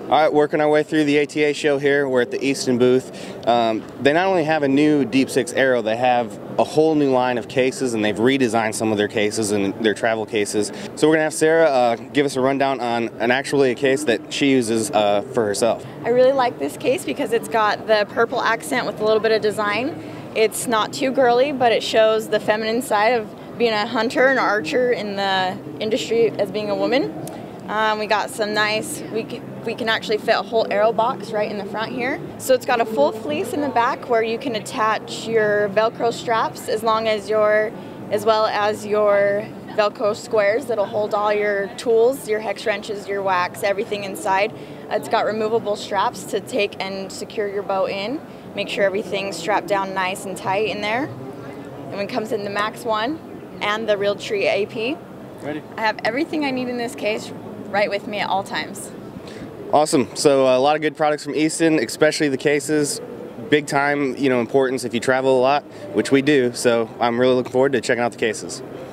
All right, working our way through the ATA show here. We're at the Easton booth. They not only have a new Deep Six Aero, they have a whole new line of cases, and they've redesigned some of their cases and their travel cases. So we're gonna have Sarah give us a rundown on a case that she uses for herself. I really like this case because it's got the purple accent with a little bit of design. It's not too girly, but it shows the feminine side of being a hunter and archer in the industry as being a woman. We got some nice, we can actually fit a whole arrow box right in the front here. So it's got a full fleece in the back where you can attach your Velcro straps as well as your Velcro squares that'll hold all your tools, your hex wrenches, your wax, everything inside. It's got removable straps to take and secure your bow in. Make sure everything's strapped down nice and tight in there. And it comes in the Max 1 and the Realtree AP. Ready? I have everything I need in this case right with me at all times. Awesome. So a lot of good products from Easton, especially the cases. Big time, importance if you travel a lot, which we do. So I'm really looking forward to checking out the cases.